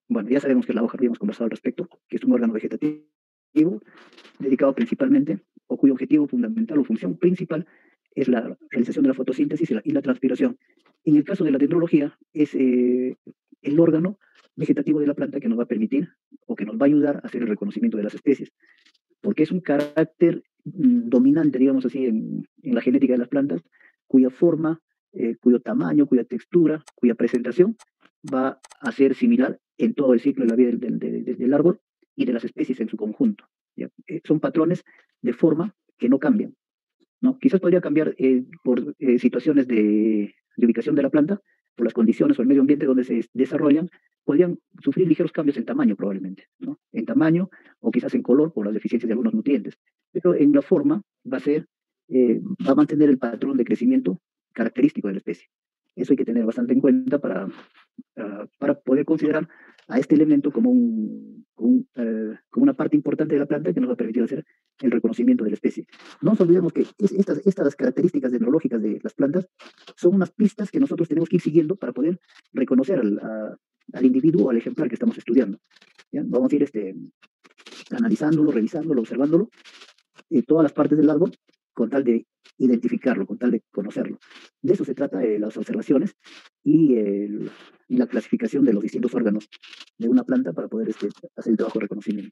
Bueno, ya sabemos que la hoja, habíamos conversado al respecto, que es un órgano vegetativo dedicado principalmente, o cuyo objetivo fundamental o función principal es la realización de la fotosíntesis y la transpiración. En el caso de la dendrología, es el órgano vegetativo de la planta que nos va a permitir o que nos va a ayudar a hacer el reconocimiento de las especies, porque es un carácter dominante, digamos así, en la genética de las plantas, cuya forma, cuyo tamaño, cuya textura, cuya presentación va a ser similar en todo el ciclo de la vida del árbol y de las especies en su conjunto. ¿Ya? Son patrones de forma que no cambian, ¿no? Quizás podría cambiar por situaciones de ubicación de la planta, por las condiciones o el medio ambiente donde se desarrollan, podrían sufrir ligeros cambios en tamaño probablemente, ¿no? En tamaño o quizás en color por las deficiencias de algunos nutrientes. Pero en la forma va a ser, va a mantener el patrón de crecimiento característico de la especie. Eso hay que tener bastante en cuenta para poder considerar a este elemento como una parte importante de la planta que nos va a permitir hacer el reconocimiento de la especie. No nos olvidemos que estas características dendrológicas de las plantas son unas pistas que nosotros tenemos que ir siguiendo para poder reconocer al individuo o al ejemplar que estamos estudiando. ¿Ya? Vamos a ir analizándolo, revisándolo, observándolo, todas las partes del árbol, con tal de identificarlo, con tal de conocerlo. De eso se trata las observaciones y la clasificación de los distintos órganos de una planta para poder hacer el trabajo de reconocimiento.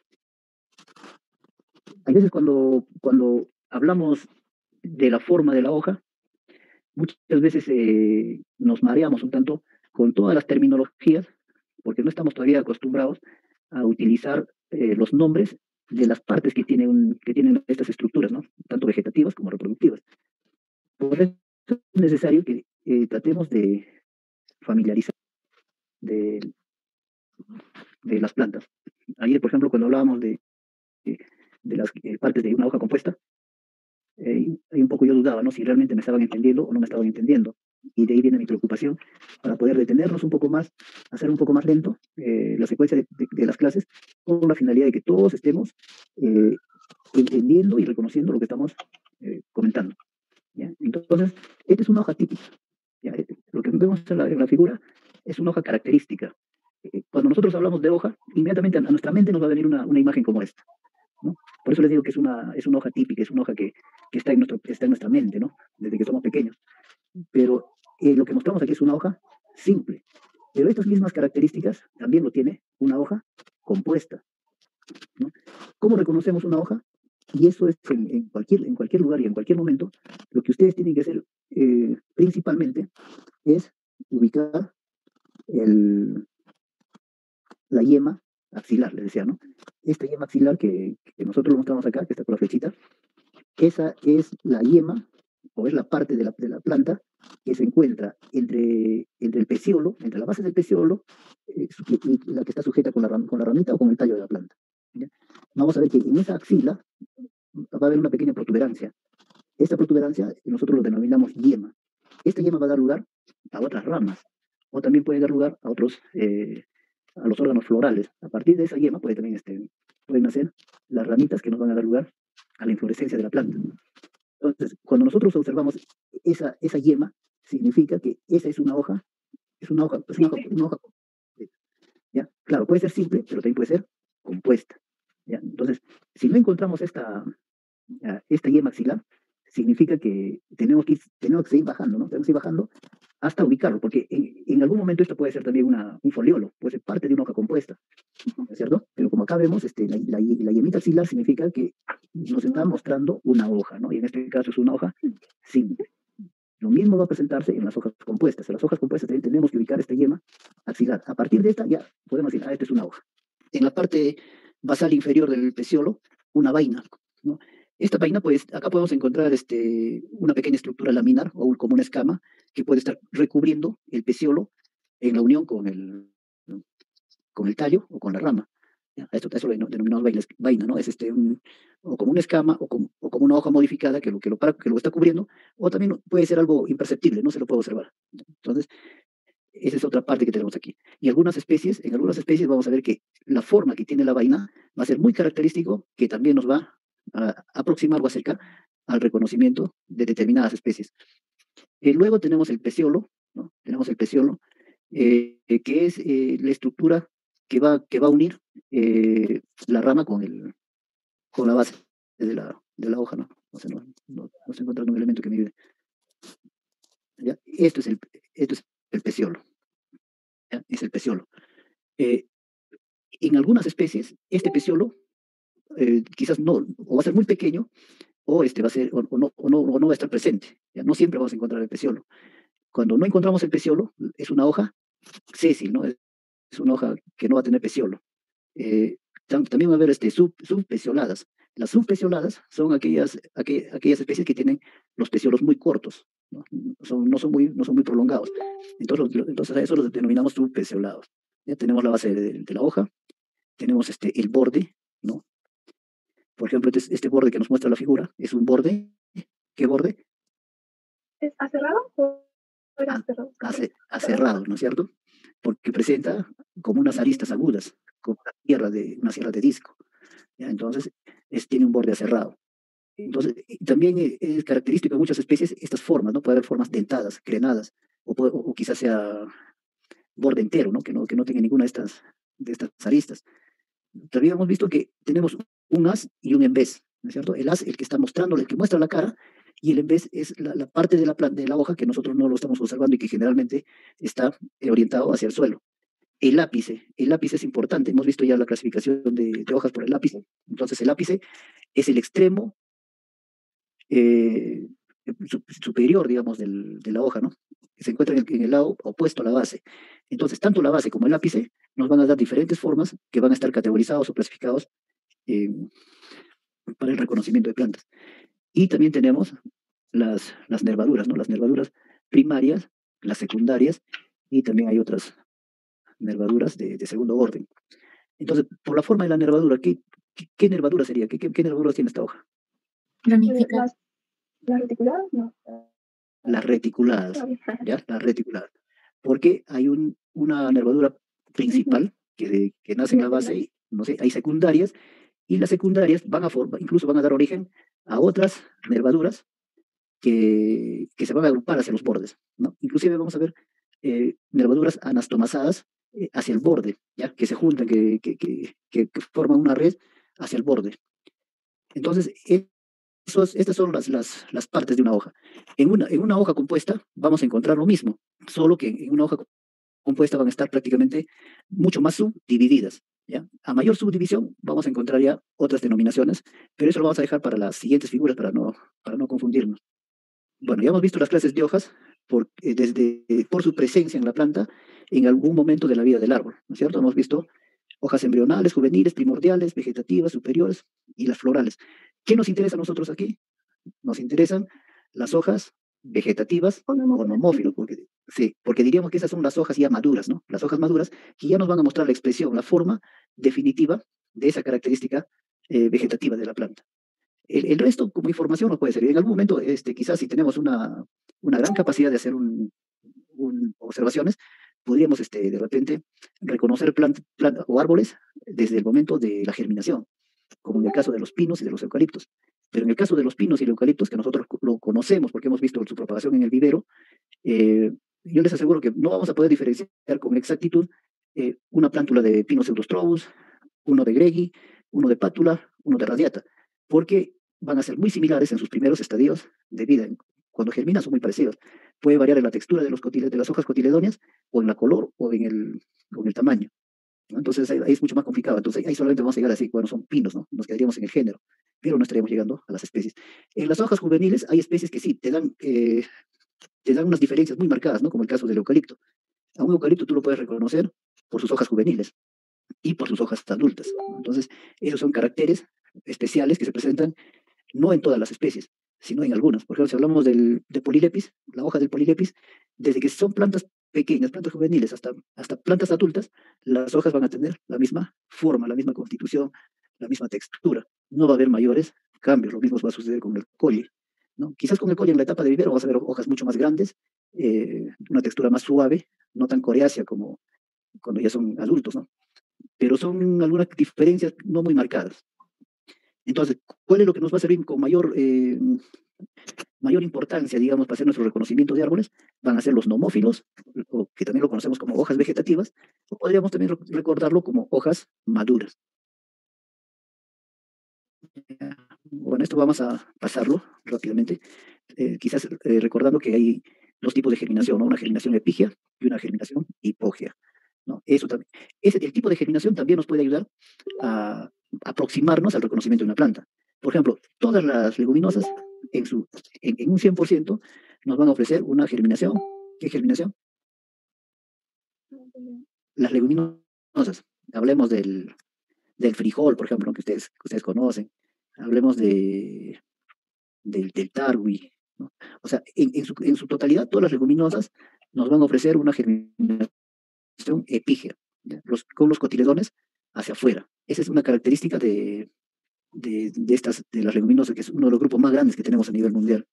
Hay veces cuando hablamos de la forma de la hoja, muchas veces nos mareamos un tanto con todas las terminologías, porque no estamos todavía acostumbrados a utilizar los nombres de las partes que tienen estas estructuras, ¿no? Tanto vegetativas como reproductivas. Por eso es necesario que tratemos de familiarizar de, de las plantas. Ayer, por ejemplo, cuando hablábamos de las partes de una hoja compuesta, ahí un poco yo dudaba, ¿no? Si realmente me estaban entendiendo o no me estaban entendiendo. Y de ahí viene mi preocupación para poder detenernos un poco más, hacer un poco más lento la secuencia de las clases, con la finalidad de que todos estemos entendiendo y reconociendo lo que estamos comentando. ¿Ya? Entonces, esta es una hoja típica. ¿Ya? Lo que vemos en la figura es una hoja característica. Cuando nosotros hablamos de hoja, inmediatamente a nuestra mente nos va a venir una imagen como esta, ¿no? Por eso les digo que es una hoja típica, es una hoja que está en nuestra mente, ¿no? Desde que somos pequeños. Pero lo que mostramos aquí es una hoja simple. Pero estas mismas características también lo tiene una hoja compuesta, ¿no? ¿Cómo reconocemos una hoja? Y eso es en cualquier lugar y en cualquier momento. Lo que ustedes tienen que hacer principalmente es ubicar la yema axilar, les decía, ¿no? Esta yema axilar que nosotros lo mostramos acá, que está con la flechita, esa es la yema, o es la parte de la planta que se encuentra entre el peciolo, entre la base del peciolo, y la que está sujeta con la ramita o con el tallo de la planta. ¿Ya? Vamos a ver que en esa axila va a haber una pequeña protuberancia. Esta protuberancia nosotros lo denominamos yema. Esta yema va a dar lugar a otras ramas, o también puede dar lugar a los órganos florales. A partir de esa yema pueden nacer las ramitas que nos van a dar lugar a la inflorescencia de la planta. Entonces, cuando nosotros observamos esa yema, significa que esa es una hoja, es una hoja, ¿ya? Claro, puede ser simple, pero también puede ser compuesta. ¿Ya? Entonces, si no encontramos esta yema axilar, significa que tenemos que seguir bajando, ¿no? Tenemos que ir bajando hasta ubicarlo, porque en algún momento esto puede ser también un foliolo, puede ser parte de una hoja compuesta, ¿no es cierto? Pero como acá vemos, la yemita axilar significa que nos está mostrando una hoja, ¿no? Y en este caso es una hoja simple. Lo mismo va a presentarse en las hojas compuestas. En las hojas compuestas también tenemos que ubicar esta yema axilar. A partir de esta ya podemos decir, esta es una hoja. En la parte basal inferior del peciolo, una vaina, ¿no? Esta vaina, pues, acá podemos encontrar una pequeña estructura laminar o como una escama que puede estar recubriendo el peciolo en la unión con el tallo o con la rama. ¿Ya? A eso lo denominamos vaina, ¿no? Es o como una escama o como una hoja modificada que lo está cubriendo, o también puede ser algo imperceptible, no se lo puede observar. Entonces, esa es otra parte que tenemos aquí. Y en algunas especies vamos a ver que la forma que tiene la vaina va a ser muy característico, que también nos va a aproximar o acercar al reconocimiento de determinadas especies. Luego tenemos el peciolo, ¿no? Tenemos el peciolo, que es la estructura que va a unir la rama con la base de la hoja, ¿no? O sea, no estoy encontrando un elemento que me ayude. ¿Ya? Esto es el peciolo, ¿ya? Es el peciolo. Eh, en algunas especies, este peciolo quizás no, o va a ser muy pequeño, o va a ser, o no va a estar presente. ¿Ya? No siempre vamos a encontrar el peciolo. Cuando no encontramos el peciolo, es una hoja sésil, ¿no? Es una hoja que no va a tener peciolo. Eh, también va a haber subpecioladas. Las subpecioladas son aquellas especies que tienen los peciolos muy cortos, ¿no? No son muy prolongados. Entonces a eso los denominamos subpeciolados. Ya tenemos la base de la hoja, tenemos el borde, ¿no? Por ejemplo, este borde que nos muestra la figura es un borde. ¿Qué borde? ¿Es aserrado o aserrado, ¿no es cierto? Porque presenta como unas aristas agudas, como una sierra de disco. ¿Ya? Entonces, tiene un borde aserrado. Entonces, también es característico de muchas especies estas formas, ¿no? Puede haber formas dentadas, crenadas, o quizás sea borde entero, ¿no? Que no tenga ninguna de estas aristas. También hemos visto que tenemos un haz y un embés, ¿no es cierto? El haz, el que está mostrando, el que muestra la cara, y el embés es la parte de la hoja que nosotros no lo estamos observando y que generalmente está orientado hacia el suelo. El lápice es importante, hemos visto ya la clasificación de hojas por el lápice, entonces el lápice es el extremo eh, superior, digamos, de la hoja, ¿no? Que se encuentra en el lado opuesto a la base. Entonces, tanto la base como el lápice nos van a dar diferentes formas que van a estar categorizados o clasificados eh, para el reconocimiento de plantas. Y también tenemos las nervaduras, ¿no? Las nervaduras primarias, las secundarias, y también hay otras nervaduras de segundo orden. Entonces, por la forma de la nervadura, ¿qué nervadura sería? ¿Qué nervaduras tiene esta hoja? Ramificadas. ¿Las reticuladas? No. Las reticuladas, ¿ya? Las reticuladas. Porque hay una nervadura principal que nace en la base, y, no sé, hay secundarias, y las secundarias incluso van a dar origen a otras nervaduras que se van a agrupar hacia los bordes, ¿no? Inclusive vamos a ver nervaduras anastomasadas hacia el borde, ¿ya? Que se juntan, que forman una red hacia el borde. Entonces, estas son las partes de una hoja. En una hoja compuesta vamos a encontrar lo mismo, solo que en una hoja compuesta van a estar prácticamente mucho más subdivididas. ¿Ya? A mayor subdivisión vamos a encontrar ya otras denominaciones, pero eso lo vamos a dejar para las siguientes figuras para no confundirnos. Bueno, ya hemos visto las clases de hojas por su presencia en la planta en algún momento de la vida del árbol, ¿no es cierto? Hemos visto hojas embrionales, juveniles, primordiales, vegetativas, superiores y las florales. ¿Qué nos interesa a nosotros aquí? Nos interesan las hojas vegetativas o nomófilos, porque diríamos que esas son las hojas ya maduras, ¿no? Las hojas maduras que ya nos van a mostrar la expresión, la forma definitiva de esa característica vegetativa de la planta. El resto, como información, nos puede servir. En algún momento, quizás si tenemos una gran capacidad de hacer observaciones, podríamos de repente reconocer plantas o árboles desde el momento de la germinación, como en el caso de los pinos y de los eucaliptos. Pero en el caso de los pinos y los eucaliptos, que nosotros lo conocemos porque hemos visto su propagación en el vivero, yo les aseguro que no vamos a poder diferenciar con exactitud una plántula de Pinus pseudostrobus, uno de Greggi, uno de Pátula, uno de Radiata, porque van a ser muy similares en sus primeros estadios de vida. Cuando germinan son muy parecidos. Puede variar en la textura de las hojas cotiledóneas, o en la color, o en el tamaño, ¿no? Entonces ahí es mucho más complicado. Entonces ahí solamente vamos a llegar así, bueno, son pinos, ¿no? Nos quedaríamos en el género, pero no estaríamos llegando a las especies. En las hojas juveniles hay especies que sí, te dan unas diferencias muy marcadas, ¿no? Como el caso del eucalipto. A un eucalipto tú lo puedes reconocer por sus hojas juveniles y por sus hojas adultas, ¿no? Entonces, esos son caracteres especiales que se presentan no en todas las especies, sino en algunas. Por ejemplo, si hablamos de Polylepis, la hoja del Polylepis, desde que son plantas pequeñas, plantas juveniles, hasta plantas adultas, las hojas van a tener la misma forma, la misma constitución, la misma textura. No va a haber mayores cambios. Lo mismo va a suceder con el colle, ¿no? Quizás con el colle en la etapa de vivero vas a ver hojas mucho más grandes, una textura más suave, no tan coriácea como cuando ya son adultos, ¿no? Pero son algunas diferencias no muy marcadas. Entonces, ¿cuál es lo que nos va a servir con mayor mayor importancia, digamos, para hacer nuestro reconocimiento de árboles, van a ser los nomófilos, o que también lo conocemos como hojas vegetativas, o podríamos también recordarlo como hojas maduras. Bueno, esto vamos a pasarlo rápidamente, quizás recordando que hay dos tipos de germinación, ¿no? Una germinación epígea y una germinación hipógea, ¿no? Eso también. El tipo de germinación también nos puede ayudar a aproximarnos al reconocimiento de una planta. Por ejemplo, todas las leguminosas en un 100% nos van a ofrecer una germinación. ¿Qué germinación? Las leguminosas. Hablemos del frijol, por ejemplo, que ustedes conocen. Hablemos del tarwi, ¿no? O sea, en su totalidad, todas las leguminosas nos van a ofrecer una germinación epígea, ¿ya? Con los cotiledones hacia afuera. Esa es una característica de las leguminosas, que es uno de los grupos más grandes que tenemos a nivel mundial.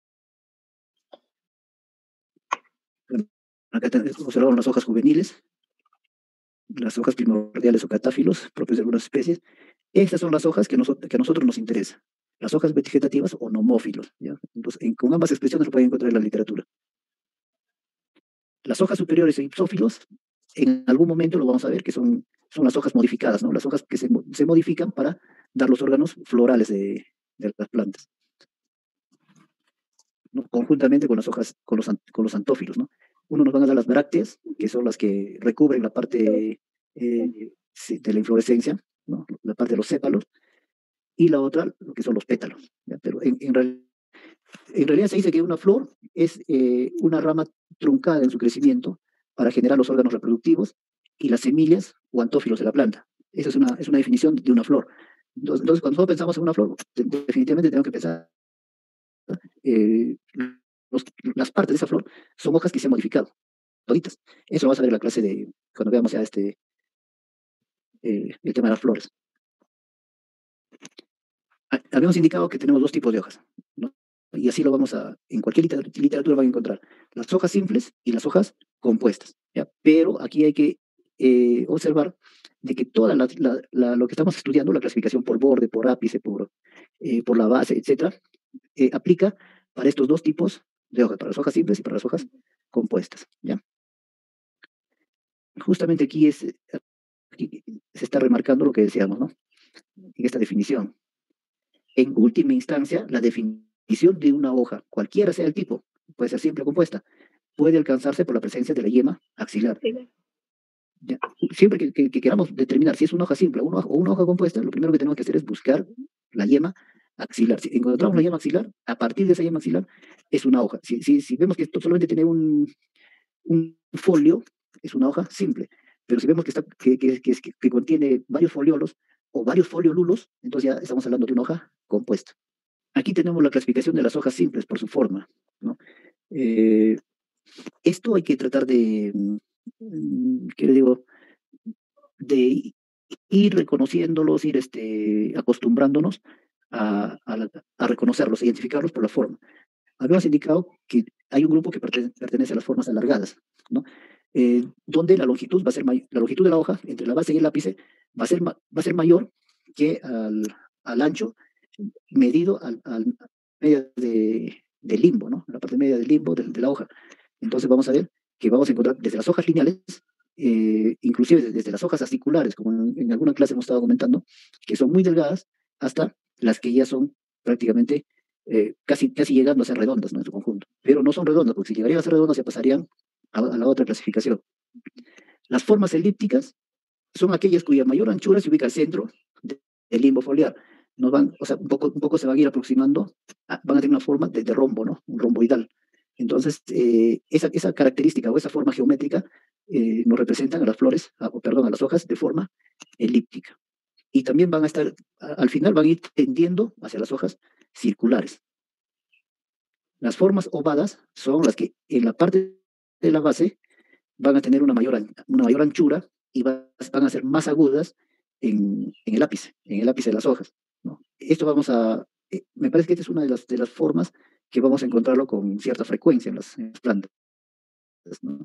Bueno, acá observamos las hojas juveniles, las hojas primordiales o catáfilos, propios de algunas especies. Estas son las hojas que a nosotros nos interesan. Las hojas vegetativas o nomófilos, ¿ya? Entonces, con ambas expresiones lo pueden encontrar en la literatura. Las hojas superiores e ipsófilos, en algún momento lo vamos a ver, que son las hojas modificadas, ¿no? Las hojas que se modifican para dar los órganos florales de las plantas, ¿no? Conjuntamente con las hojas, con los antófilos, ¿no? Uno nos van a dar las brácteas, que son las que recubren la parte de la inflorescencia, ¿no? La parte de los sépalos, y la otra, lo que son los pétalos, ¿ya? Pero en realidad se dice que una flor es una rama truncada en su crecimiento para generar los órganos reproductivos y las semillas o antófilos de la planta. Esa es una definición de una flor. Entonces, cuando nosotros pensamos en una flor, definitivamente tenemos que pensar, eh, las partes de esa flor son hojas que se han modificado, toditas. Eso lo vas a ver en la clase cuando veamos ya el tema de las flores. Habíamos indicado que tenemos dos tipos de hojas, ¿no? Y así en cualquier literatura van a encontrar las hojas simples y las hojas compuestas, ¿ya? Pero aquí hay que observar de que toda lo que estamos estudiando, la clasificación por borde, por ápice, por la base, etcétera, aplica para estos dos tipos de hojas, para las hojas simples y para las hojas compuestas, ¿ya? Justamente aquí se está remarcando lo que decíamos, ¿no? En esta definición. En última instancia, la definición de una hoja, cualquiera sea el tipo, puede ser simple o compuesta, puede alcanzarse por la presencia de la yema axilar. Sí. ¿Ya? Siempre que queramos determinar si es una hoja simple o una hoja compuesta, lo primero que tenemos que hacer es buscar la yema axilar. Si encontramos la yema axilar, a partir de esa yema axilar es una hoja. Si vemos que esto solamente tiene un folio, es una hoja simple. Pero si vemos que contiene varios foliolos o varios foliolulos, entonces ya estamos hablando de una hoja compuesta. Aquí tenemos la clasificación de las hojas simples por su forma, ¿no? Esto hay que tratar ¿qué le digo? De ir reconociéndolos, ir acostumbrándonos a reconocerlos, a identificarlos por la forma. Habíamos indicado que hay un grupo que pertenece a las formas alargadas, ¿no? Donde la longitud la longitud de la hoja entre la base y el ápice va a ser mayor que al ancho medido al medio del limbo, ¿no? La parte media del limbo de la hoja. Entonces vamos a ver que vamos a encontrar desde las hojas lineales, inclusive desde las hojas aciculares, como en alguna clase hemos estado comentando, que son muy delgadas, hasta las que ya son prácticamente casi llegando a ser redondas, ¿no? En su conjunto. Pero no son redondas, porque si llegarían a ser redondas ya pasarían a la otra clasificación. Las formas elípticas son aquellas cuya mayor anchura se ubica al centro del limbo foliar. O sea, un poco se van a ir aproximando, van a tener una forma de rombo, ¿no? Un romboidal. Entonces, esa característica o esa forma geométrica nos representan a las flores, a las hojas de forma elíptica. Y también van a estar, al final van a ir tendiendo hacia las hojas circulares. Las formas ovadas son las que en la parte de la base van a tener una mayor anchura y van a ser más agudas en el ápice de las hojas, ¿no? Esto me parece que esta es una de las formas que vamos a encontrarlo con cierta frecuencia en las plantas, ¿no?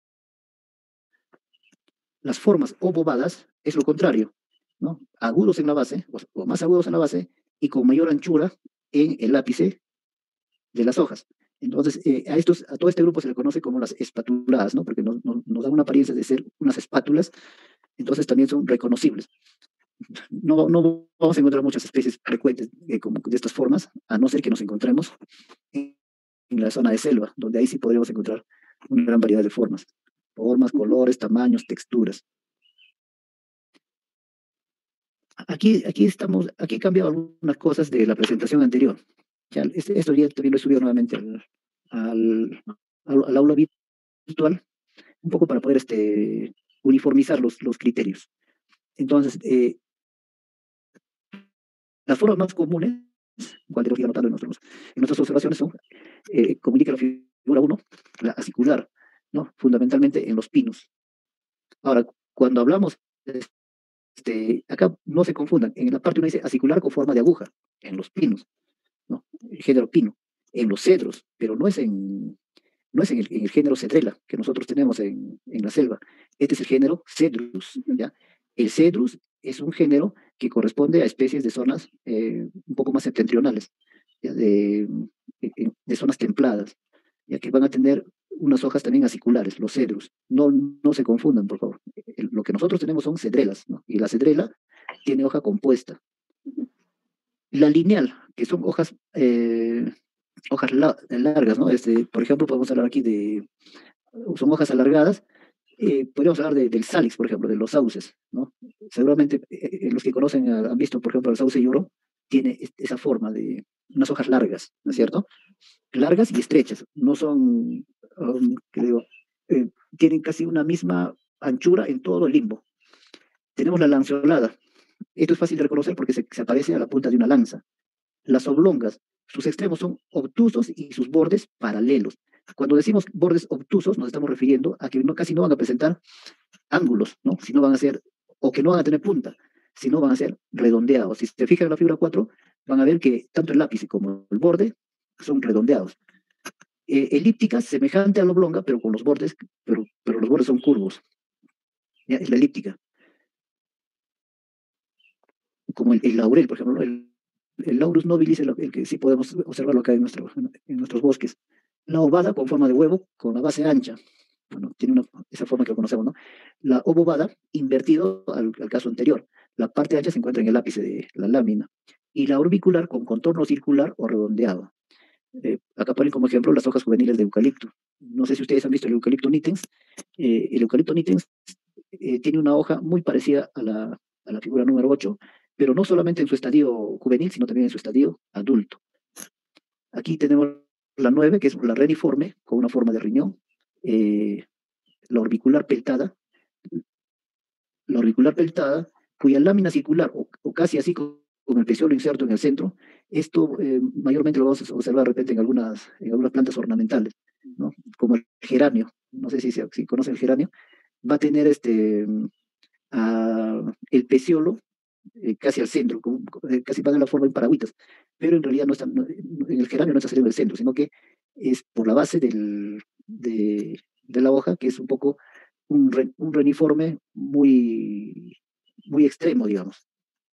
Las formas obovadas es lo contrario, ¿no? Agudos en la base, o más agudos en la base y con mayor anchura en el ápice de las hojas. Entonces, a todo este grupo se le conoce como las espatuladas, ¿no? Porque nos dan una apariencia de ser unas espátulas, entonces también son reconocibles. No vamos a encontrar muchas especies frecuentes como de estas formas, a no ser que nos encontremos en la zona de selva, donde ahí sí podríamos encontrar una gran variedad de formas, colores, tamaños, texturas. Aquí he cambiado algunas cosas de la presentación anterior. Ya, esto ya también lo he subido nuevamente al aula virtual, un poco para poder uniformizar los criterios. Entonces, las formas más comunes, cual tenemos que ir anotando en nuestras observaciones, son, como indica la figura 1, la acicular, ¿no? Fundamentalmente en los pinos. Ahora, cuando hablamos, acá no se confundan, en la parte uno dice acicular con forma de aguja, en los pinos, ¿no? El género pino, en los cedros, pero no es en el género cedrela que nosotros tenemos en la selva. Este es el género Cedrus, ¿ya? El Cedrus es un género que corresponde a especies de zonas un poco más septentrionales, ¿ya? De zonas templadas, ya que van a tener unas hojas también aciculares, los cedrus. No se confundan, por favor. Lo que nosotros tenemos son cedrelas, ¿no? Y la cedrela tiene hoja compuesta. La lineal, que son hojas largas, ¿no? Por ejemplo, podemos hablar aquí son hojas alargadas. Podríamos hablar del salix, por ejemplo, de los sauces, ¿no? Seguramente los que conocen han visto, por ejemplo, el sauce llorón, tiene esa forma de unas hojas largas, ¿no es cierto? Largas y estrechas, no son, creo, tienen casi una misma anchura en todo el limbo. Tenemos la lanceolada. Esto es fácil de reconocer porque se parece a la punta de una lanza. Las oblongas, sus extremos son obtusos y sus bordes paralelos. Cuando decimos bordes obtusos, nos estamos refiriendo a que casi no van a presentar ángulos, ¿no? Sino van a ser, o que no van a tener punta, sino van a ser redondeados. Si se fijan en la figura 4, van a ver que tanto el lápiz como el borde son redondeados. Elíptica, semejante a la oblonga, pero con los bordes, pero los bordes son curvos. ¿Ya? Es la elíptica. Como el laurel, por ejemplo, ¿no? El Laurus nobilis, el que sí podemos observarlo acá en nuestros bosques. La ovada con forma de huevo, con la base ancha. Bueno, tiene esa forma que lo conocemos, ¿no? La obovada, invertido al caso anterior. La parte ancha se encuentra en el ápice de la lámina. Y la orbicular con contorno circular o redondeado. Acá ponen como ejemplo las hojas juveniles de eucalipto. No sé si ustedes han visto el eucalipto nitens. El eucalipto nitens tiene una hoja muy parecida a la figura número 8, pero no solamente en su estadio juvenil, sino también en su estadio adulto. Aquí tenemos la 9, que es la reniforme, con una forma de riñón, la orbicular peltada, cuya lámina circular, o casi así con el peciolo inserto en el centro. Esto mayormente lo vamos a observar de repente en algunas plantas ornamentales, ¿no? Como el geranio, no sé si conocen el geranio, va a tener el peciolo casi al centro, casi va a dar la forma en paragüitas, pero en realidad en el geranio no está saliendo del centro, sino que es por la base de la hoja, que es un poco un reniforme muy extremo, digamos.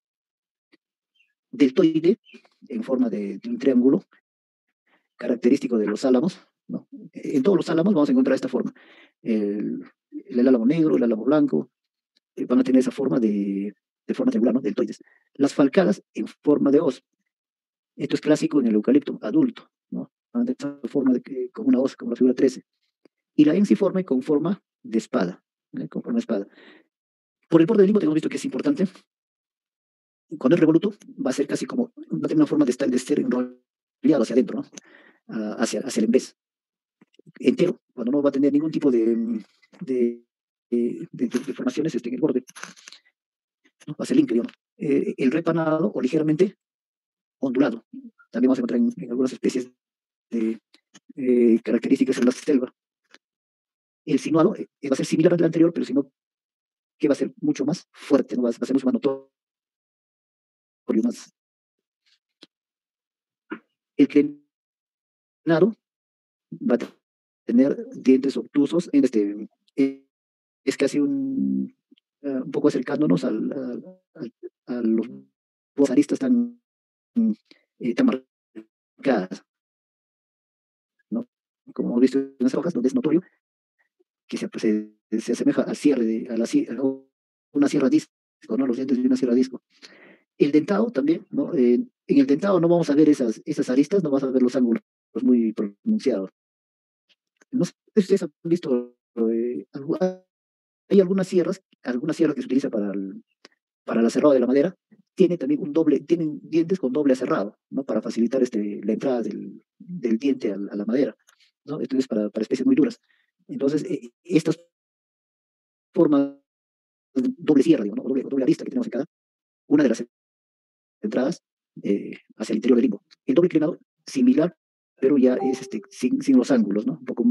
Deltoide, en forma de un triángulo, característico de los álamos, ¿no? En todos los álamos vamos a encontrar esta forma. El álamo negro, el álamo blanco, van a tener esa forma de forma triangular, ¿no? Deltoides. Las falcadas en forma de hoz. Esto es clásico en el eucalipto adulto, ¿no? Van a tener esa forma como una hoz, como la figura 13. Y la enciforme con forma de espada, con forma de espada. Por el borde del limbo tenemos visto que es importante. Cuando es revoluto, va a ser casi como, va a tener una forma de ser enrollado hacia adentro, ¿no? Hacia el embés. Entero, cuando no va a tener ningún tipo de formaciones en el borde, ¿no? Va a ser limpio, digamos. El repanado o ligeramente ondulado. También vamos a encontrar en algunas especies de características en la selva. El sinuado va a ser similar al anterior, pero sino que va a ser mucho más fuerte, ¿no? Va a ser mucho más notorio, más. El crenado va a tener dientes obtusos es casi un poco acercándonos a los dos aristas tan marcadas. como hemos visto en las hojas, donde es notorio que se asemeja al cierre a una sierra disco, ¿no? Los dientes de una sierra disco. El dentado también, ¿no? En el dentado no vamos a ver esas aristas, no vamos a ver los ángulos muy pronunciados. No sé si ustedes han visto, hay algunas sierras que se utiliza para el aserrado de la madera, tiene también tienen dientes con doble aserrado, ¿no? Para facilitar la entrada del diente a la madera, ¿no? Esto es para especies muy duras. Entonces, estas formas doble sierra, digo, ¿no? Doble arista que tenemos en una de las entradas hacia el interior del limbo. El doble inclinado, similar, pero ya es sin los ángulos, ¿no? Un poco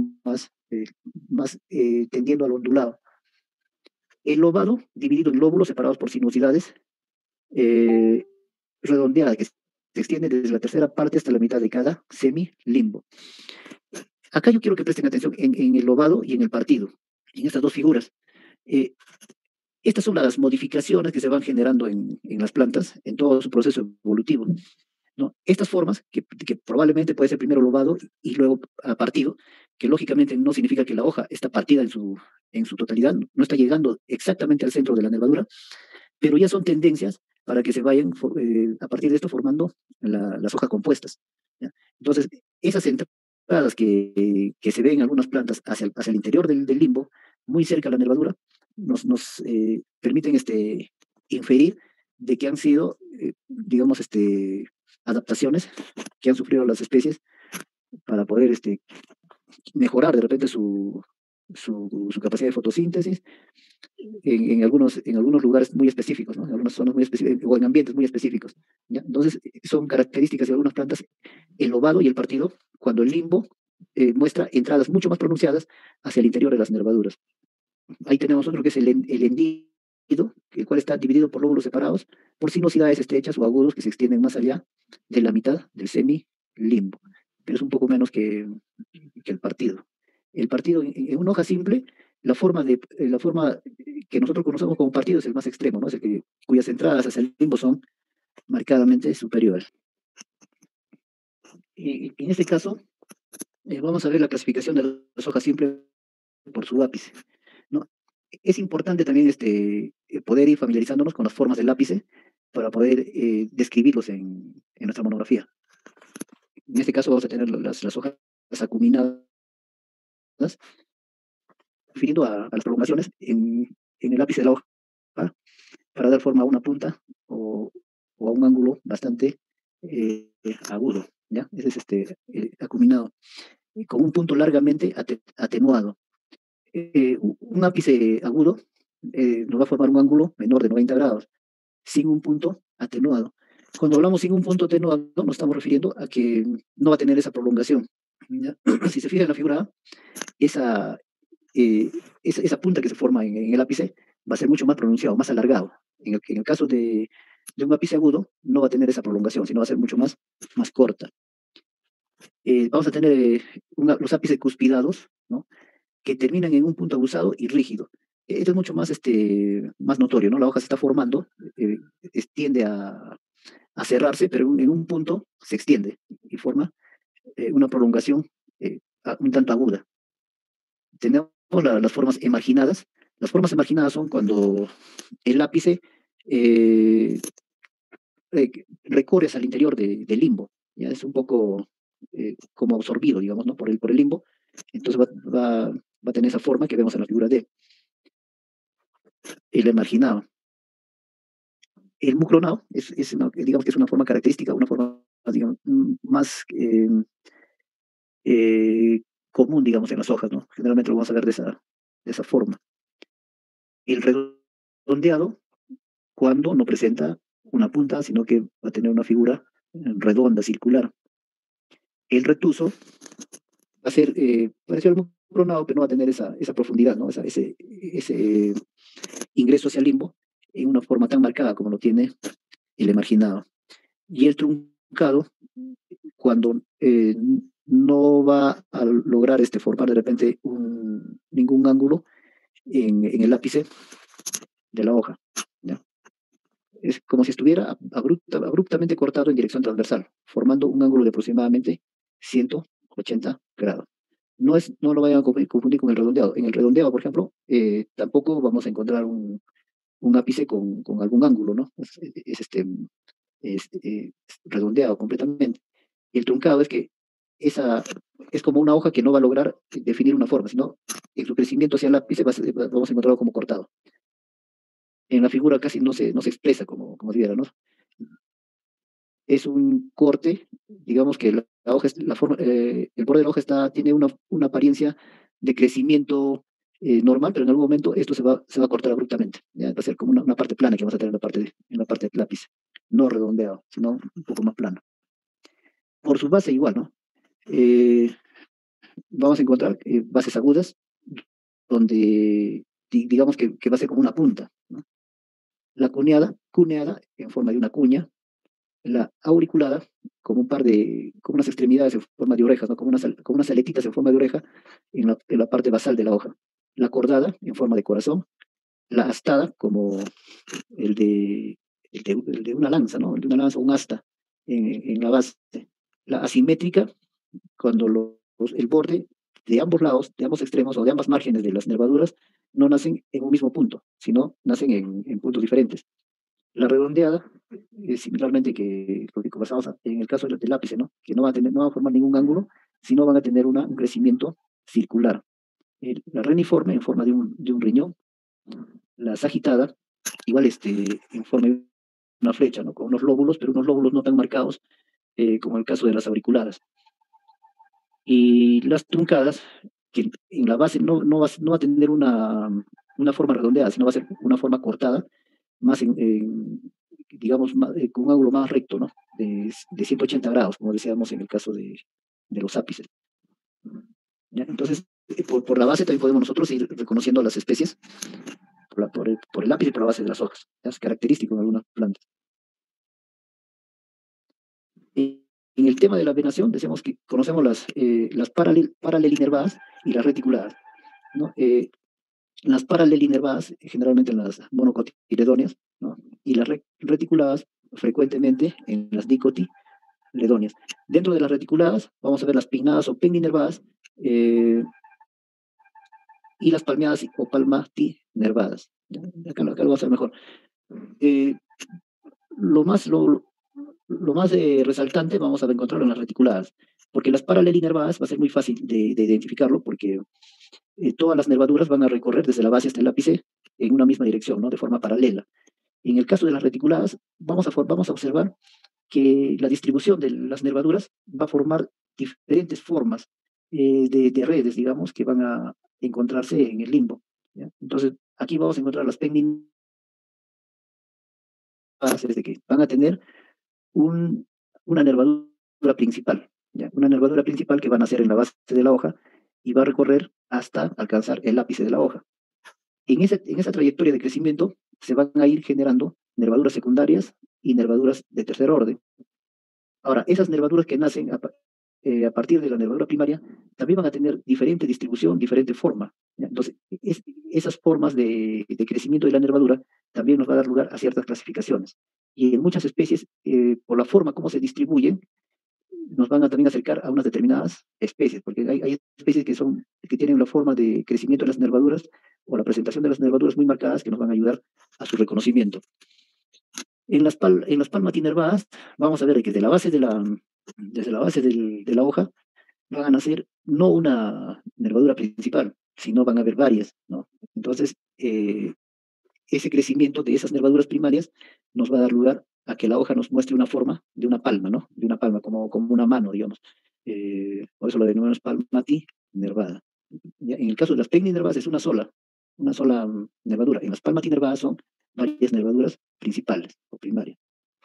más tendiendo al ondulado. El lobado, dividido en lóbulos separados por sinuosidades, eh, redondeada, que se extiende desde la tercera parte hasta la mitad de cada semilimbo. Acá yo quiero que presten atención en el lobado y en el partido, en estas dos figuras. Eh, Estas son las modificaciones que se van generando en las plantas en todo su proceso evolutivo, ¿no? Estas formas, que probablemente puede ser primero lobado y luego partido, que lógicamente no significa que la hoja está partida en su totalidad, no está llegando exactamente al centro de la nervadura, pero ya son tendencias para que se vayan a partir de esto formando las hojas compuestas, ¿ya? Entonces, esas entradas que se ven en algunas plantas hacia el interior del limbo, muy cerca de la nervadura, nos permiten inferir de que han sido, digamos, adaptaciones que han sufrido las especies para poder mejorar de repente su capacidad de fotosíntesis en algunos lugares muy específicos, ¿no? En algunas zonas muy específicas o en ambientes muy específicos, ¿ya? Entonces, son características de algunas plantas, el ovado y el partido, cuando el limbo muestra entradas mucho más pronunciadas hacia el interior de las nervaduras. Ahí tenemos otro que es el hendido, el cual está dividido por lóbulos separados, por sinuosidades estrechas o agudos que se extienden más allá de la mitad del semilimbo, pero es un poco menos que el partido. El partido en una hoja simple, la forma que nosotros conocemos como partido es el más extremo, ¿no? Es el cuyas entradas hacia el limbo son marcadamente superiores. Y en este caso, vamos a ver la clasificación de las hojas simples por su ápice, ¿no? Es importante también poder ir familiarizándonos con las formas del lápice para poder describirlos en nuestra monografía. En este caso vamos a tener las hojas acuminadas, refiriendo a las prolongaciones en el ápice de la hoja, ¿ah? Para dar forma a una punta o a un ángulo bastante agudo, ¿ya? Ese es acuminado, y con un punto largamente atenuado. Un ápice agudo nos va a formar un ángulo menor de 90 grados, sin un punto atenuado. Cuando hablamos sin un punto atenuado, nos estamos refiriendo a que no va a tener esa prolongación, ¿ya? Si se fija en la figura A, esa punta que se forma en el ápice va a ser mucho más pronunciado, más alargado. En el caso de un ápice agudo, no va a tener esa prolongación, sino va a ser mucho más corta. Vamos a tener los ápices cuspidados, ¿no? Que terminan en un punto aguzado y rígido. Esto es mucho más notorio, ¿no? La hoja se está formando, tiende a cerrarse, pero en un punto se extiende y forma una prolongación un tanto aguda. Tenemos las formas emarginadas. Las formas emarginadas son cuando el ápice eh, recorre hacia el interior del limbo, ya es un poco como absorbido, digamos, ¿no? por el limbo. Entonces va a tener esa forma que vemos en la figura D, el emarginado. El mucronado digamos que es una forma característica, una forma, digamos, más eh, común, digamos, en las hojas, ¿no? Generalmente lo vamos a ver de esa forma. El redondeado, cuando no presenta una punta, sino que va a tener una figura redonda, circular. El retuso va a ser parecido al mucronado, pero no va a tener esa profundidad, ¿no? Ese ingreso hacia el limbo en una forma tan marcada como lo tiene el emarginado. Y el truncado, cuando no va a lograr formar de repente ningún ángulo en el ápice de la hoja, ¿ya? Es como si estuviera abruptamente cortado en dirección transversal, formando un ángulo de aproximadamente 180 grados. No lo vayan a confundir con el redondeado. En el redondeado, por ejemplo, tampoco vamos a encontrar un ápice con algún ángulo, ¿no? Es redondeado completamente. Y el truncado es que esa es como una hoja que no va a lograr definir una forma, sino en su crecimiento hacia el ápice vamos a encontrarlo como cortado. En la figura casi no se expresa como debiera, ¿no? Es un corte, digamos que la hoja, el borde de la hoja tiene una apariencia de crecimiento normal, pero en algún momento esto se va a cortar abruptamente. ¿Ya? Va a ser como una parte plana que vamos a tener en la parte del lápiz, no redondeado, sino un poco más plano. Por su base igual, ¿no? Eh, Vamos a encontrar bases agudas donde digamos que va a ser como una punta, ¿no? La cuneada en forma de una cuña, la auriculada como unas extremidades en forma de orejas, ¿no? Como unas aletitas en forma de oreja en la parte basal de la hoja. La cordada en forma de corazón, la astada como el de una lanza, ¿no? El de una lanza, un asta en la base. La asimétrica, cuando el borde de ambos lados, de ambos extremos o de ambas márgenes de las nervaduras no nacen en un mismo punto, sino nacen en puntos diferentes. La redondeada es similarmente que lo que conversamos en el caso del ápice, ¿no? Que no va a formar ningún ángulo, sino van a tener un crecimiento circular. La reniforme en forma de un riñón, la sagitada, igual en forma de una flecha, ¿no? Con unos lóbulos, pero unos lóbulos no tan marcados como el caso de las auriculadas. Y las truncadas, que en la base no va a tener una forma redondeada, sino va a ser una forma cortada, más digamos, con un ángulo más recto, ¿no? De 180 grados, como decíamos en el caso de los ápices. ¿Ya? Entonces, por la base también podemos nosotros ir reconociendo las especies por el ápice y por la base de las hojas. ¿Ya? Es característico en algunas plantas. En el tema de la venación, decíamos que conocemos las paralelinervadas y las reticuladas, ¿no? Las paralelinervadas, generalmente en las monocotiledóneas, ¿no? Y las reticuladas, frecuentemente en las dicotiledóneas. Dentro de las reticuladas, vamos a ver las pinnadas o pendinervadas y las palmeadas o palmatinervadas. Acá lo vamos a ver mejor. Eh, lo más, lo, lo más resaltante vamos a encontrarlo en las reticuladas, porque las paralelinervadas va a ser muy fácil de identificarlo, porque todas las nervaduras van a recorrer desde la base hasta el ápice en una misma dirección, ¿no? De forma paralela. En el caso de las reticuladas, vamos a observar que la distribución de las nervaduras va a formar diferentes formas de redes, digamos, que van a encontrarse en el limbo. ¿Ya? Entonces, aquí vamos a encontrar las pecninas, de que van a tener una nervadura principal, ¿ya? Una nervadura principal que van a nacer en la base de la hoja y va a recorrer hasta alcanzar el ápice de la hoja. En esa trayectoria de crecimiento se van a ir generando nervaduras secundarias y nervaduras de tercer orden. Ahora, esas nervaduras que nacen a partir de la nervadura primaria también van a tener diferente distribución, diferente forma, ¿ya? Entonces, esas formas de crecimiento de la nervadura también nos va a dar lugar a ciertas clasificaciones. Y en muchas especies, por la forma como se distribuyen, nos van a también acercar a unas determinadas especies, porque hay especies que tienen la forma de crecimiento de las nervaduras o la presentación de las nervaduras muy marcadas que nos van a ayudar a su reconocimiento. En las palmatinervadas vamos a ver que desde la base de la hoja van a nacer no una nervadura principal, sino van a haber varias, ¿no? Entonces, ese crecimiento de esas nervaduras primarias nos va a dar lugar a que la hoja nos muestre una forma de una palma, ¿no? De una palma, como una mano, digamos. Por eso lo denominamos palmatinervada. En el caso de las pectinervadas es una sola nervadura. En las palmatinervadas son varias nervaduras principales o primarias.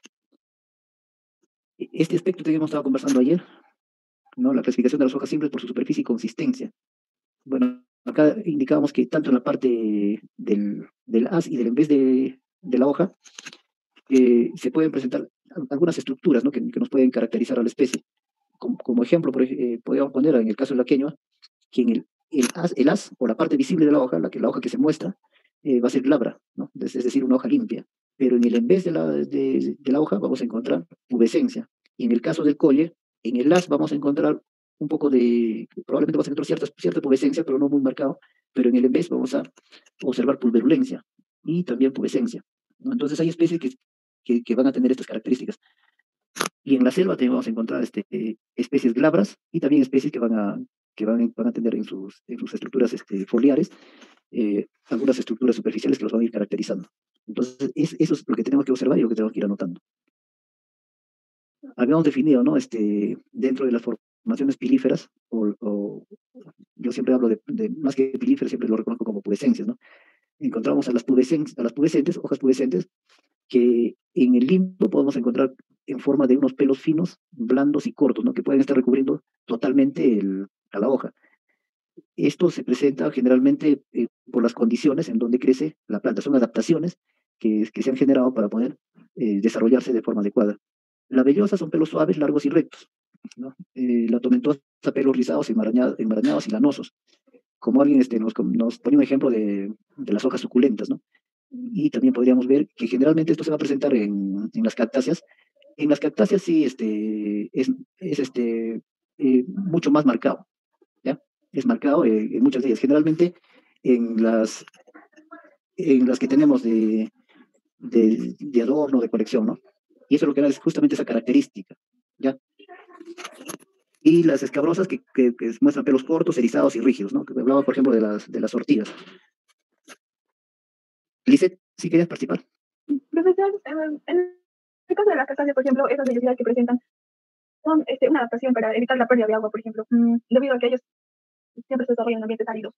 Este aspecto que hemos estado conversando ayer, ¿no? La clasificación de las hojas simples por su superficie y consistencia. Bueno, acá indicábamos que tanto en la parte del haz y del en vez de la hoja, se pueden presentar algunas estructuras, ¿no? que nos pueden caracterizar a la especie. Como ejemplo, podríamos poner en el caso de la queñua, que en el haz o la parte visible de la hoja, la hoja que se muestra, va a ser glabra, ¿no? Es decir, una hoja limpia. Pero en el en vez de la hoja vamos a encontrar pubescencia. Y en el caso del colle, en el haz vamos a encontrar un poco de, probablemente vamos a encontrar cierta pubescencia, pero no muy marcado, pero en el embés vamos a observar pulverulencia y también pubescencia, ¿no? Entonces hay especies que van a tener estas características. Y en la selva también vamos a encontrar especies glabras y también especies que van a tener en sus estructuras foliares algunas estructuras superficiales que los van a ir caracterizando. Entonces, eso es lo que tenemos que observar y lo que tenemos que ir anotando. Habíamos definido, ¿no? Dentro de las formaciones pilíferas, yo siempre hablo de más que pilíferas, siempre lo reconozco como pubescencias, ¿no? Encontramos a las pubescentes, hojas pubescentes, que en el limbo podemos encontrar en forma de unos pelos finos, blandos y cortos, ¿no? Que pueden estar recubriendo totalmente a la hoja. Esto se presenta generalmente por las condiciones en donde crece la planta. Son adaptaciones que se han generado para poder desarrollarse de forma adecuada. La vellosa son pelos suaves, largos y rectos, ¿no? La tomentosa, pelos rizados, enmarañados y lanosos. Como alguien nos pone un ejemplo de las hojas suculentas, ¿no? Y también podríamos ver que generalmente esto se va a presentar en las cactáceas. En las cactáceas sí es mucho más marcado, ¿ya? Es marcado en muchas de ellas. Generalmente en las que tenemos de adorno, de colección, ¿no? Y eso es lo que da es justamente esa característica, ¿ya? Y las escabrosas que muestran pelos cortos, erizados y rígidos, ¿no? Que hablaba, por ejemplo, de las ortigas. Lizeth, ¿sí querías participar? Profesor, en el caso de las castañas, por ejemplo, esas vellosidades que presentan son una adaptación para evitar la pérdida de agua, por ejemplo, debido a que ellos siempre se desarrollan en ambientes áridos.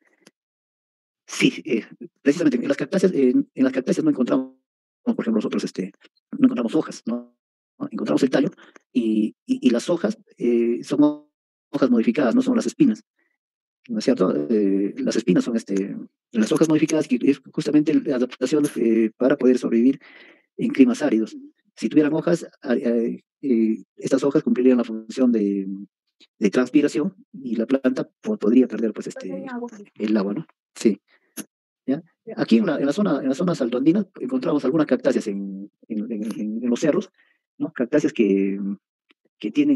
Sí, precisamente en las cactáceas no encontramos, por ejemplo, nosotros no encontramos hojas, ¿no? Encontramos el tallo y las hojas son hojas modificadas, no son las espinas, ¿no es cierto? Las espinas son las hojas modificadas, que es justamente la adaptación para poder sobrevivir en climas áridos. Si tuvieran hojas, estas hojas cumplirían la función de transpiración y la planta podría perder pues, el agua, ¿no? Sí. ¿Ya? Aquí en las zonas altoandinas encontramos algunas cactáceas en los cerros, ¿no? Cactáceas que tienen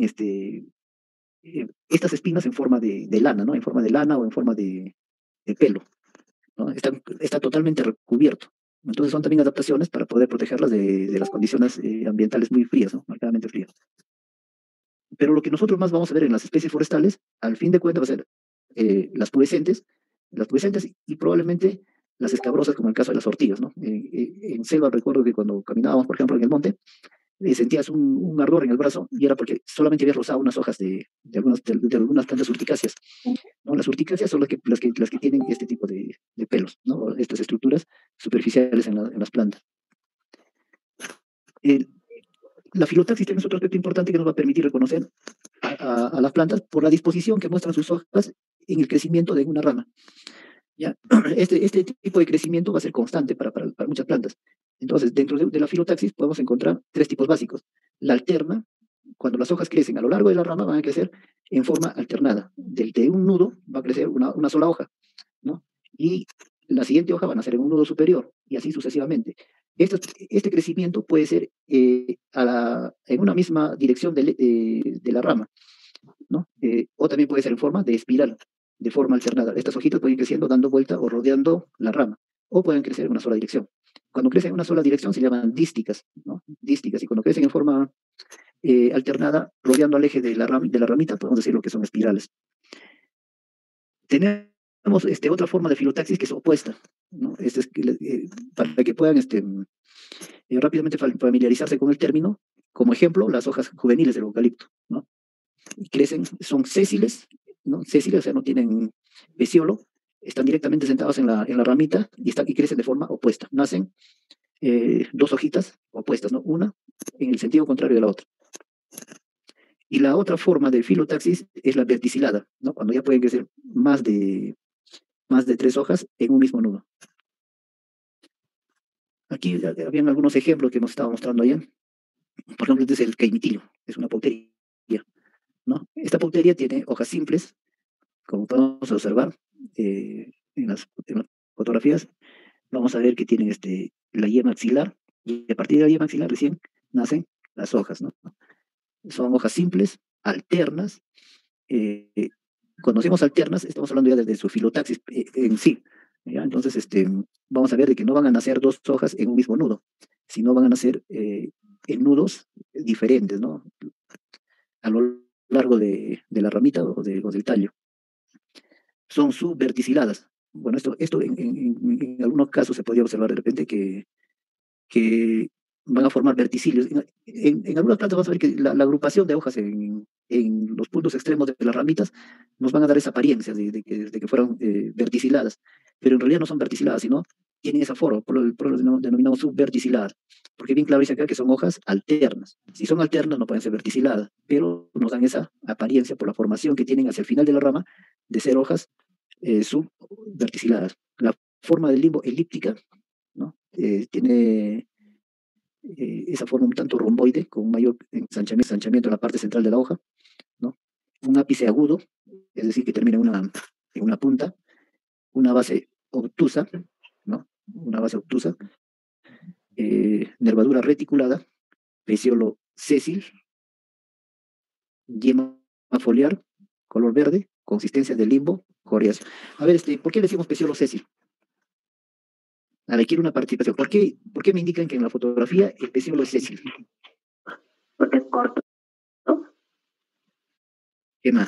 estas espinas en forma de lana, ¿no? En forma de lana o en forma de pelo, ¿no? Está totalmente recubierto. Entonces son también adaptaciones para poder protegerlas de las condiciones ambientales muy frías, ¿no? Marcadamente frías. Pero lo que nosotros más vamos a ver en las especies forestales, al fin de cuentas, va a ser las pubescentes y probablemente las escabrosas, como el caso de las ortigas, ¿no? En selva recuerdo que cuando caminábamos, por ejemplo, en el monte, sentías un ardor en el brazo y era porque solamente habías rozado unas hojas de algunas plantas urticáceas, ¿no? Las urticáceas son las que tienen este tipo de pelos, ¿no? Estas estructuras superficiales en las plantas. Eh, la filotaxis es otro aspecto importante que nos va a permitir reconocer a las plantas por la disposición que muestran sus hojas en el crecimiento de una rama. ¿Ya? Este tipo de crecimiento va a ser constante para muchas plantas. Entonces, dentro de la filotaxis podemos encontrar tres tipos básicos. La alterna, cuando las hojas crecen a lo largo de la rama, van a crecer en forma alternada. De un nudo va a crecer una sola hoja, ¿no? Y la siguiente hoja van a ser en un nudo superior, y así sucesivamente. Este crecimiento puede ser en una misma dirección de la rama, ¿no? O también puede ser en forma de espiral, de forma alternada. Estas hojitas pueden ir creciendo dando vuelta o rodeando la rama, o pueden crecer en una sola dirección. Cuando crecen en una sola dirección se llaman dísticas, ¿no? Dísticas, y cuando crecen en forma alternada, rodeando al eje de la ramita, podemos decir lo que son espirales. Tenemos otra forma de filotaxis que es opuesta, ¿no? Para que puedan rápidamente familiarizarse con el término, como ejemplo, las hojas juveniles del eucalipto, ¿no? Crecen, son sésiles, ¿no? Sésiles, o sea, no tienen peciolo, están directamente sentados en la ramita y crecen de forma opuesta. Nacen dos hojitas opuestas, ¿no? Una en el sentido contrario de la otra. Y la otra forma de filotaxis es la verticilada, ¿no? Cuando ya pueden crecer más de 3 hojas en un mismo nudo. Aquí habían algunos ejemplos que nos estaba mostrando ayer. Por ejemplo, este es el caimitilio, es una pauteria, ¿no? Esta pauteria tiene hojas simples, como podemos observar en las fotografías. Vamos a ver que tienen la yema axilar, y a partir de la yema axilar recién nacen las hojas, ¿no? Son hojas simples, alternas, eh, cuando decimos alternas, estamos hablando ya desde su filotaxis en sí. ¿Ya? Entonces, vamos a ver de que no van a nacer dos hojas en un mismo nudo, sino van a nacer en nudos diferentes, ¿no? A lo largo de la ramita o del tallo. Son subverticiladas. Bueno, esto en algunos casos se podría observar de repente que van a formar verticilios. En algunas plantas vamos a ver que la agrupación de hojas en los puntos extremos de las ramitas nos van a dar esa apariencia de que fueron verticiladas, pero en realidad no son verticiladas, sino tienen esa forma, por lo denominamos subverticiladas, porque bien claro dice acá que son hojas alternas. Si son alternas no pueden ser verticiladas, pero nos dan esa apariencia por la formación que tienen hacia el final de la rama de ser hojas subverticiladas. La forma del limbo elíptica, ¿no? Tiene esa forma un tanto romboide, con un mayor ensanchamiento en la parte central de la hoja, ¿no? Un ápice agudo, es decir, que termina en una punta, una base obtusa, ¿no? Una base obtusa, nervadura reticulada, peciolo sésil, yema foliar, color verde, consistencia de limbo, coriáceo. A ver, ¿por qué le decimos peciolo sésil? A ver, quiero una participación. Por qué me indican que en la fotografía el peciolo es sésil? Porque es corto. ¿Qué más?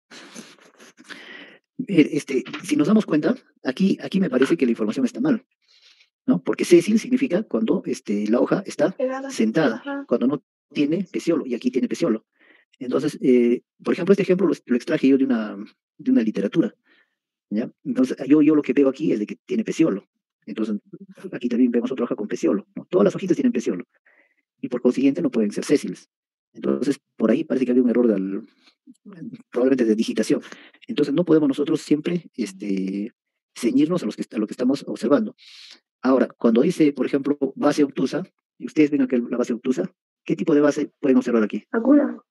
Si nos damos cuenta, aquí me parece que la información está mal, ¿no? Porque sésil significa cuando la hoja está sentada, cuando no tiene peciolo, y aquí tiene peciolo. Entonces, por ejemplo, este ejemplo lo extraje yo de una literatura, ¿ya? Entonces, yo lo que veo aquí es de que tiene peciolo. Entonces, aquí también vemos otra hoja con peciolo, ¿no? Todas las hojitas tienen peciolo, y por consiguiente no pueden ser sésiles. Entonces, por ahí parece que había un error probablemente de digitación. Entonces, no podemos nosotros siempre ceñirnos a lo que estamos observando. Ahora, cuando dice, por ejemplo, base obtusa, y ustedes ven aquí la base obtusa, ¿qué tipo de base pueden observar aquí? Aguda.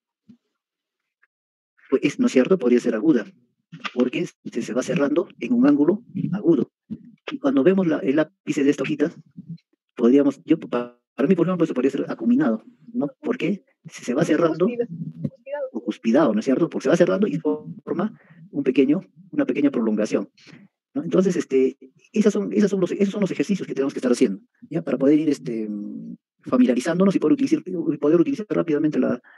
Pues, ¿no es cierto? Podría ser aguda, porque se va cerrando en un ángulo agudo. Y cuando vemos el ápice de esta hojita, para mí, por ejemplo, eso podría ser acuminado, ¿no? Porque si se va cerrando, o cuspidado, ¿no es cierto? Porque se va cerrando y forma una pequeña prolongación, ¿no? Entonces, esos son los ejercicios que tenemos que estar haciendo, ¿ya? Para poder ir familiarizándonos y poder utilizar rápidamente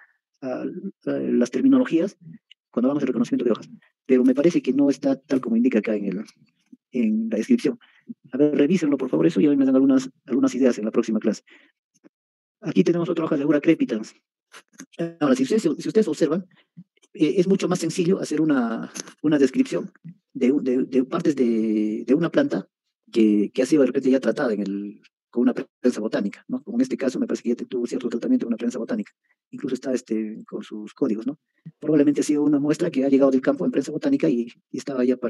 las terminologías cuando vamos al reconocimiento de hojas. Pero me parece que no está tal como indica acá en la descripción. A ver, revísenlo, por favor, eso, y a mí me dan algunas ideas en la próxima clase. Aquí tenemos otra hoja de Ura crepitans. Ahora, si ustedes observan, es mucho más sencillo hacer una descripción de partes de una planta que ha sido de repente ya tratada con una prensa botánica, ¿no? Como en este caso me parece que ya tuvo cierto tratamiento con una prensa botánica. Incluso está con sus códigos, ¿no? Probablemente ha sido una muestra que ha llegado del campo en prensa botánica y estaba ya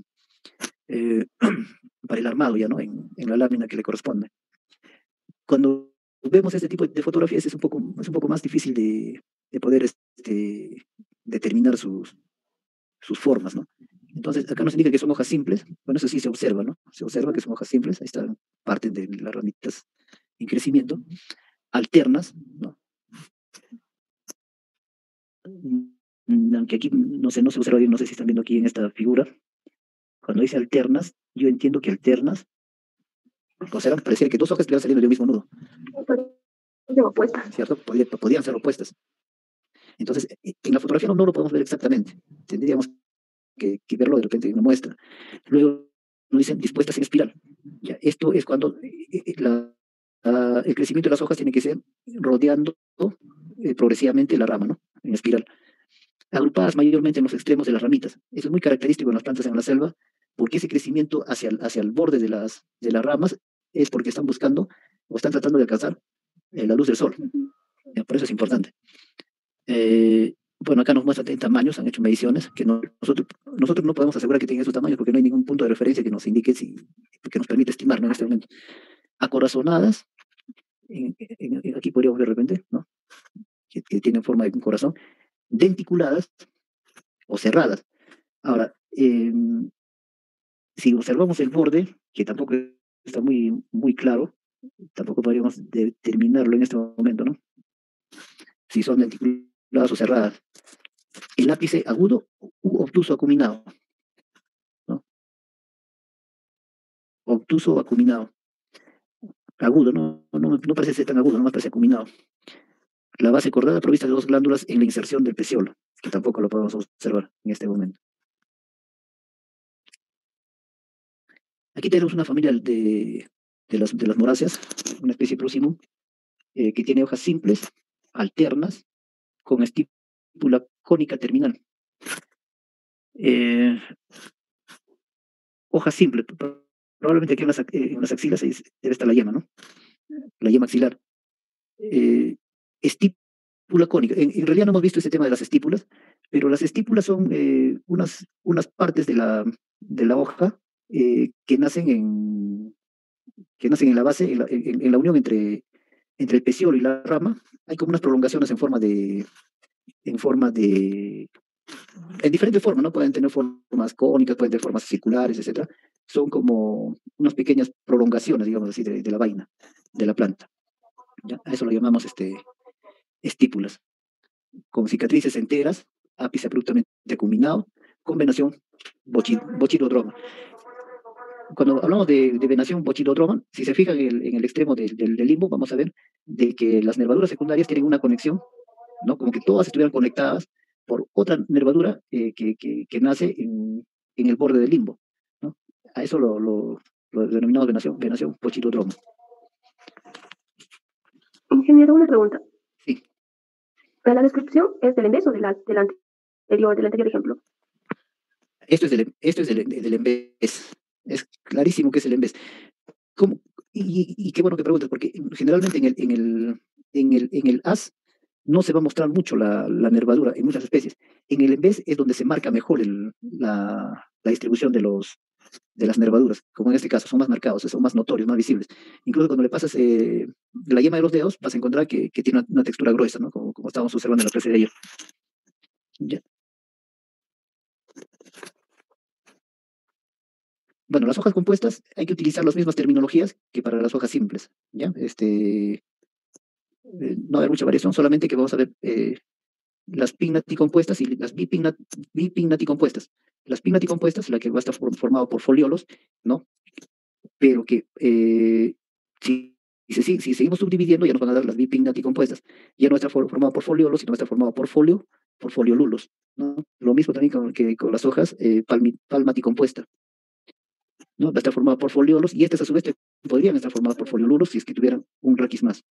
eh, para el armado ya, ¿no? En la lámina que le corresponde. Cuando vemos este tipo de fotografías es un poco más difícil de poder determinar sus formas, ¿no? Entonces, acá nos indica que son hojas simples. Bueno, eso sí se observa, ¿no? Se observa que son hojas simples. Ahí están parte de las ramitas en crecimiento. Alternas, ¿no? Aunque aquí no se observa bien, no sé si están viendo aquí en esta figura. Cuando dice alternas, yo entiendo que alternas, o sea, parecía que dos hojas estuvieran saliendo del mismo nudo. ¿Cierto? Podían ser opuestas. Entonces, en la fotografía no lo podemos ver exactamente. Tendríamos que verlo de repente en una muestra. Luego nos dicen dispuestas en espiral. Ya, esto es cuando el crecimiento de las hojas tiene que ser rodeando progresivamente la rama, ¿no? En espiral. Agrupadas mayormente en los extremos de las ramitas. Eso es muy característico en las plantas en la selva, porque ese crecimiento hacia el borde de las ramas es porque están buscando o están tratando de alcanzar la luz del sol. Ya, por eso es importante. Bueno, acá nos muestran tamaños, han hecho mediciones, que nosotros no podemos asegurar que tengan esos tamaños porque no hay ningún punto de referencia que nos indique, que nos permite estimar, ¿no? En este momento. Acorazonadas, aquí podríamos ver de repente, ¿no? Que tienen forma de un corazón, denticuladas o cerradas. Ahora, si observamos el borde, que tampoco está muy claro, tampoco podríamos determinarlo en este momento, ¿no? Si son denticuladas o cerradas. el ápice agudo u obtuso acuminado, ¿no? Obtuso o acuminado. Agudo, no parece ser tan agudo, no parece acuminado. La base cordada provista de dos glándulas en la inserción del peciolo, que tampoco lo podemos observar en este momento. Aquí tenemos una familia de las moráceas, una especie Prosimum, que tiene hojas simples, alternas, con estípula cónica terminal. Hojas simples, probablemente aquí en las axilas debe estar la yema, ¿no? La yema axilar. Estípula cónica. En realidad no hemos visto este tema de las estípulas, pero las estípulas son unas partes de la hoja que nacen en la base, en la unión entre el peciolo y la rama. Hay como unas prolongaciones en diferentes formas, ¿no? Pueden tener formas cónicas, pueden tener formas circulares, etcétera. Son como unas pequeñas prolongaciones, digamos así, de la vaina, de la planta. ¿Ya? A eso lo llamamos estípulas, con cicatrices enteras, ápice abruptamente acuminado, con venación bochidodroma. Cuando hablamos de venación bochidodroma, si se fijan en el extremo del limbo, vamos a ver de que las nervaduras secundarias tienen una conexión, ¿no? Como que todas estuvieran conectadas por otra nervadura que nace en el borde del limbo, ¿no? A eso lo denominamos venación bochidodroma. Ingeniero, una pregunta. Sí. ¿La descripción es del embés o del anterior ejemplo? Esto es del embés. Es clarísimo que es el embés. ¿Cómo? Y qué bueno que preguntas, porque generalmente en el as no se va a mostrar mucho la nervadura en muchas especies. En el embés es donde se marca mejor la distribución de las nervaduras, como en este caso, son más marcados, son más notorios, más visibles. Incluso cuando le pasas la yema de los dedos, vas a encontrar que tiene una textura gruesa, ¿no? Como estábamos observando en la clase de ayer. ¿Ya? Bueno, las hojas compuestas hay que utilizar las mismas terminologías que para las hojas simples, ¿ya? No va a haber mucha variación, solamente que vamos a ver las pinnaticompuestas y las bipinnati-compuestas. Las pinnaticompuestas, la que va a estar formada por foliolos, ¿no? Pero que si seguimos subdividiendo, ya nos van a dar las bipinnati-compuestas. Ya no está formada por foliolos, sino está formada por foliolulos, ¿no? Lo mismo también que con las hojas palmaticompuesta, ¿no? Va a estar formada por foliolos, y estas a su vez podrían estar formadas por foliolulos si es que tuvieran un raquis más.